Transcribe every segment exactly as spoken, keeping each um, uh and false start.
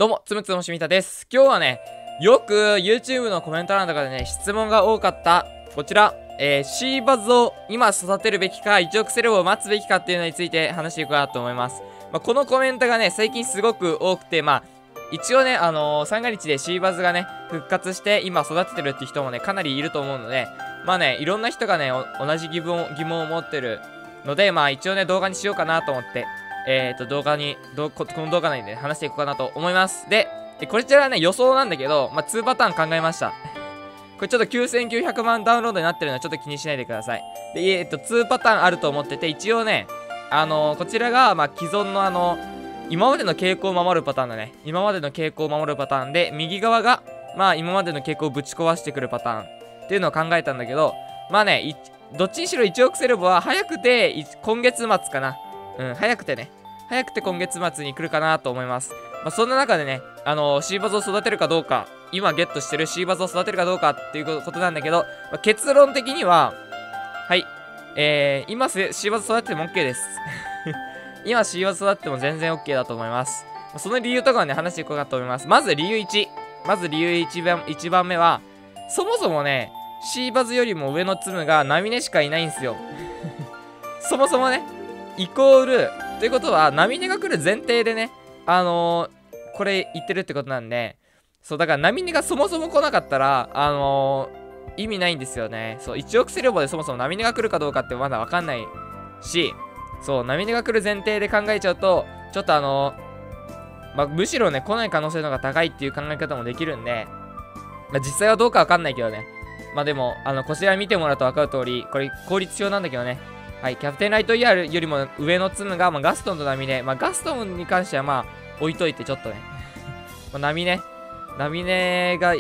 どうも、つむつむしみたです。今日はね、よく YouTube のコメント欄とかでね、質問が多かった、こちら、えー、シーバズを今育てるべきか、いちおくセレブを待つべきかっていうのについて話していこうかなと思います。まあ、このコメントがね、最近すごく多くて、まあ、一応ね、あのー、三が日でシーバズがね、復活して今育ててるっていう人もね、かなりいると思うので、まあね、いろんな人がね、同じ疑問、疑問を持ってるので、まあ一応ね、動画にしようかなと思って、えっと、動画に、この動画内で、ね、話していこうかなと思います。で、こちらはね、予想なんだけど、まあ、にパターン考えました。これちょっときゅうせんきゅうひゃくまんダウンロードになってるのはちょっと気にしないでください。で、えっと、にパターンあると思ってて、一応ね、あのー、こちらが、まあ、既存のあの、今までの傾向を守るパターンだね。今までの傾向を守るパターンで、右側が、まあ、今までの傾向をぶち壊してくるパターンっていうのを考えたんだけど、まあね、どっちにしろいちおくセレブは早くて、今月末かな。うん、早くてね。早くて今月末に来るかなと思います。まあ、そんな中でね、あのー、シーバズを育てるかどうか、今ゲットしてるシーバズを育てるかどうかっていうことなんだけど、まあ、結論的には、はい、えー、今シーバズ育てても OK です。今シーバズ育てても全然 OK だと思います。その理由とかをね、話していこうかと思います。まず理由いち。まず理由いちばん、いちばんめは、そもそもね、シーバズよりも上のツムがナミネしかいないんですよ。そもそもね、イコール、ということは、ナミネが来る前提でね、あのー、これ言ってるってことなんで、そう、だからナミネがそもそも来なかったら、あのー、意味ないんですよね。そう、いちおくセレボでそもそもナミネが来るかどうかってまだわかんないし、そう、ナミネが来る前提で考えちゃうと、ちょっとあのー、まあ、むしろね、来ない可能性の方が高いっていう考え方もできるんで、まあ、実際はどうかわかんないけどね。まあでも、あの、こちら見てもらうとわかる通り、これ、効率表なんだけどね。はい、キャプテンライトイヤーよりも上のツムが、まあ、ガストンとナミネ。まあ、ガストンに関しては、まあ、置いといて、ちょっとね。まあ、ナミネ。ナミネが、うん、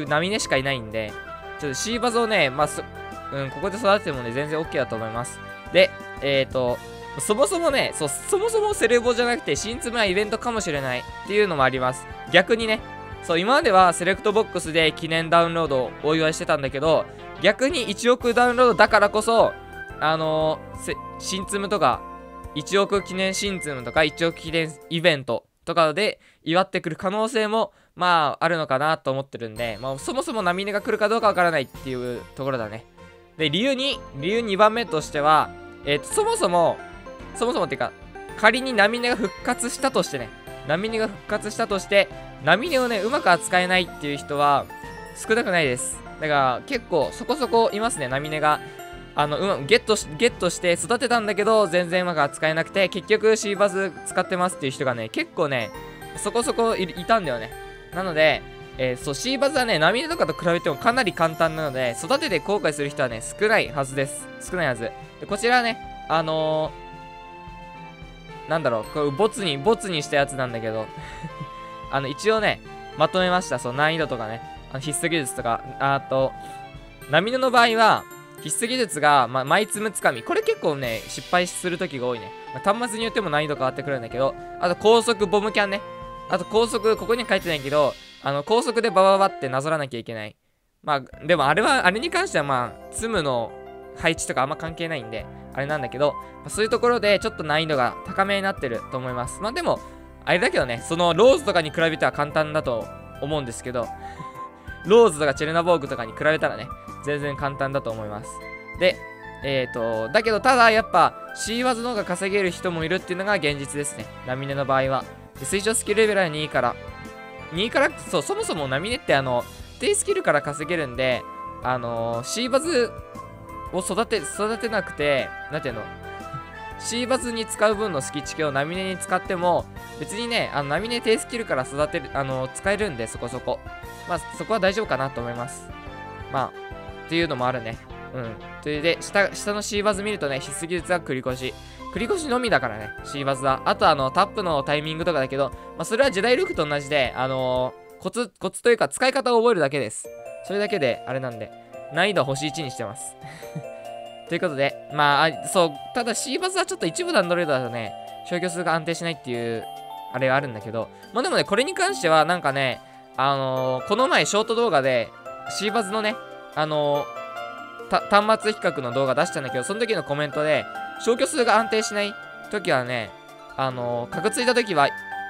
ナミネしかいないんで、ちょっとシーバズをね、まあ、そ、うん、ここで育ててもね、全然 OK だと思います。で、えっと、そもそもね、そう、そもそもセレボじゃなくて、新ツムはイベントかもしれないっていうのもあります。逆にね、そう、今まではセレクトボックスで記念ダウンロードをお祝いしてたんだけど、逆にいちおくダウンロードだからこそ、あのー、新ツムとか、いちおく記念新ツムとか、いちおく記念イベントとかで祝ってくる可能性も、まあ、あるのかなと思ってるんで、まあ、そもそもナミネが来るかどうかわからないっていうところだね。で、理由に、理由にばんめとしては、えっと、そもそも、そもそもっていうか、仮にナミネが復活したとしてね、ナミネが復活したとして、ナミネをね、うまく扱えないっていう人は少なくないです。だから、結構そこそこいますね、ナミネが。あの、うま、ゲットし、ゲットして育てたんだけど、全然うまく扱えなくて、結局シーバズ使ってますっていう人がね、結構ね、そこそこ い, いたんだよね。なので、えー、そう、シーバズはね、ナミネとかと比べてもかなり簡単なので、育てて後悔する人はね、少ないはずです。少ないはず。で、こちらはね、あのー、なんだろう、これボツに、ボツにしたやつなんだけど、あの、一応ね、まとめました。そう、難易度とかね、あの必須技術とか、あと、ナミネの場合は、必須技術が、まあ、マイツムつかみ。これ結構ね、失敗するときが多いね。まあ、端末によっても難易度変わってくるんだけど、あと高速ボムキャンね。あと高速、ここには書いてないけど、あの、高速でバババってなぞらなきゃいけない。まあ、でもあれは、あれに関してはまあ、ツムの配置とかあんま関係ないんで、あれなんだけど、まあ、そういうところでちょっと難易度が高めになってると思います。まあでも、あれだけどね、そのローズとかに比べては簡単だと思うんですけど、ローズとかチェルナボーグとかに比べたらね、全然簡単だと思います。で、えっと、だけどただやっぱ、シーバズの方が稼げる人もいるっていうのが現実ですね。ナミネの場合は。で、推奨スキルレベルはにから。にから、そう、そもそもナミネってあの、低スキルから稼げるんで、あのー、シーバズを育て、育てなくて、なんていうのシーバズに使う分のスキチ系をナミネに使っても、別にね、あの、ナミネ低スキルから育てる、あのー、使えるんで、そこそこ。まあ、そこは大丈夫かなと思います。まあ、っていうのもあるね。うん。それで、下、下のシーバズ見るとね、必須技術は繰り越し。繰り越しのみだからね、シーバズは。あと、あの、タップのタイミングとかだけど、まあ、それはジェダイルークと同じで、あのー、コツ、コツというか、使い方を覚えるだけです。それだけで、あれなんで、難易度は星いちにしてます。ということで、まあ、そう、ただシーバズはちょっと一部ダウンロードだとね、消去数が安定しないっていう、あれがあるんだけど、まあでもね、これに関しては、なんかね、あのー、この前、ショート動画で、シーバズのね、あのー、端末比較の動画出したんだけど、その時のコメントで、消去数が安定しない時はね、あのー、カグついた時は、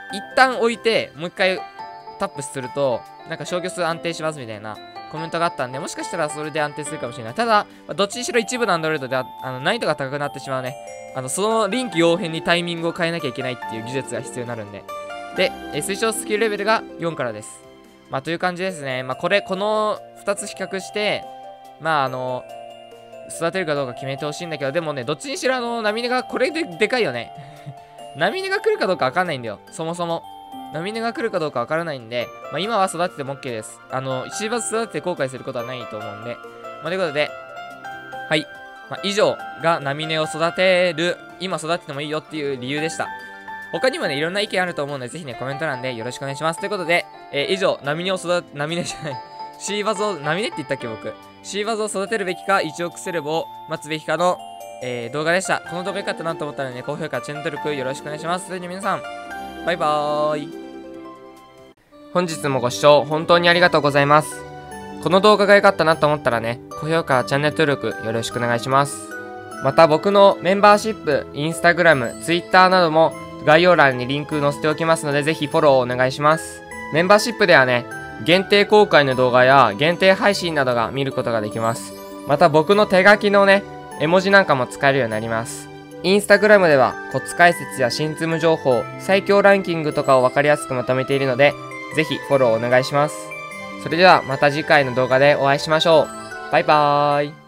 一旦置いて、もう一回タップすると、なんか消去数安定しますみたいなコメントがあったんで、もしかしたらそれで安定するかもしれない。ただ、どっちにしろ一部のアンドロイドでは、あの、難易度が高くなってしまうね。あの、その臨機応変にタイミングを変えなきゃいけないっていう技術が必要になるんで。で、え推奨スキルレベルがよんからです。まあ、という感じですね。まあ、これ、このふたつ比較して、まあ、あの、育てるかどうか決めてほしいんだけど、でもね、どっちにしろあの、波根がこれででかいよね。波根が来るかどうかわかんないんだよ。そもそも。波根が来るかどうかわからないんで、まあ、今は育てても OK です。あの、シーバス育てて後悔することはないと思うんで。まあ、ということで、はい。まあ、以上が波根を育てる、今育ててもいいよっていう理由でした。他にもね、いろんな意見あると思うので、ぜひね、コメント欄でよろしくお願いします。ということで、えー、以上、波根を育て、波根じゃない、シーバズを、波根って言ったっけ、僕。シーバズを育てるべきか、いちおくセレブを待つべきかの、えー、動画でした。この動画良かったなと思ったらね、高評価、チャンネル登録よろしくお願いします。それでは皆さん、バイバーイ。本日もご視聴、本当にありがとうございます。この動画が良かったなと思ったらね、高評価、チャンネル登録よろしくお願いします。また僕のメンバーシップ、インスタグラム、ツイッターなども概要欄にリンク載せておきますので、ぜひフォローお願いします。メンバーシップではね、限定公開の動画や限定配信などが見ることができます。また僕の手書きのね、絵文字なんかも使えるようになります。インスタグラムではコツ解説や新ツム情報、最強ランキングとかを分かりやすくまとめているので、ぜひフォローお願いします。それではまた次回の動画でお会いしましょう。バイバーイ。